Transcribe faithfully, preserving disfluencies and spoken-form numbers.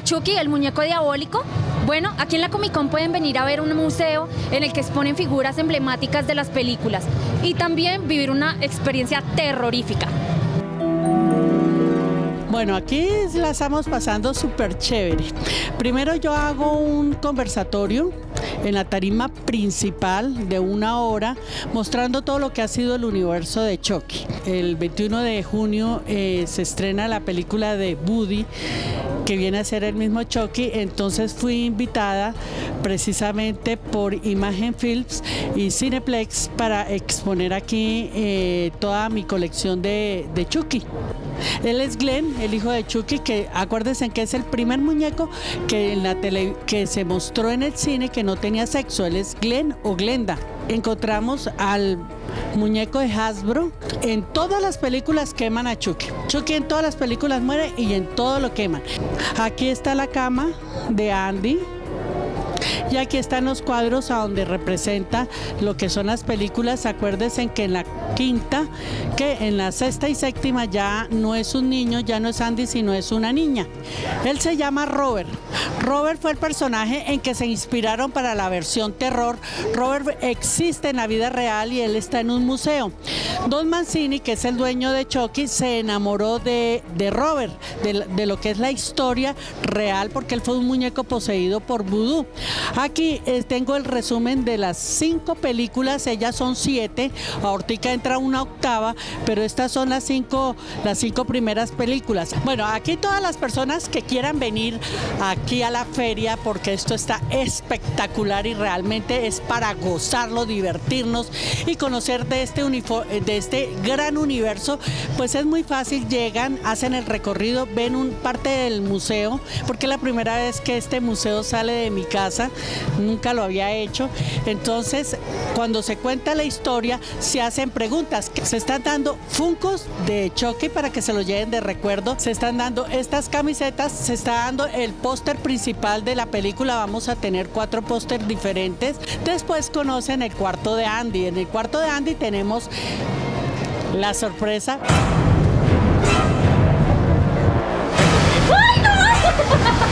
Chucky, el muñeco diabólico. Bueno, aquí en la Comic Con pueden venir a ver un museo en el que exponen figuras emblemáticas de las películas y también vivir una experiencia terrorífica. Bueno, aquí la estamos pasando súper chévere. Primero yo hago un conversatorio en la tarima principal de una hora mostrando todo lo que ha sido el universo de Chucky. El veintiuno de junio eh, se estrena la película de Woody, que viene a ser el mismo Chucky, entonces fui invitada precisamente por Imagen Films y Cineplex para exponer aquí eh, toda mi colección de, de Chucky. Él es Glenn, el hijo de Chucky, que acuérdense que es el primer muñeco que, en la tele, que se mostró en el cine que no tenía sexo. Él es Glenn o Glenda. Encontramos al muñeco de Hasbro. En todas las películas queman a Chucky. Chucky en todas las películas muere y en todo lo queman. Aquí está la cama de Andy. Y aquí están los cuadros a donde representa lo que son las películas. Acuérdense que en la quinta, que en la sexta y séptima ya no es un niño, ya no es Andy, sino es una niña. Él se llama Robert. Robert fue el personaje en que se inspiraron para la versión terror. Robert existe en la vida real y él está en un museo. Don Mancini, que es el dueño de Chucky, se enamoró de, de Robert, de, de lo que es la historia real, porque él fue un muñeco poseído por vudú. Aquí eh, tengo el resumen de las cinco películas, ellas son siete, ahorita entra una octava, pero estas son las cinco, las cinco primeras películas. Bueno, aquí todas las personas que quieran venir aquí a la feria, porque esto está espectacular y realmente es para gozarlo, divertirnos y conocer de este, de este gran universo, pues es muy fácil, llegan, hacen el recorrido, ven un parte del museo, porque es la primera vez que este museo sale de mi casa, nunca lo había hecho. Entonces, cuando se cuenta la historia, se hacen preguntas. Se están dando Funkos de Chucky para que se los lleven de recuerdo. Se están dando estas camisetas, se está dando el póster principal de la película. Vamos a tener cuatro pósters diferentes. Después conocen el cuarto de Andy. En el cuarto de Andy tenemos la sorpresa. ¡Ay, no!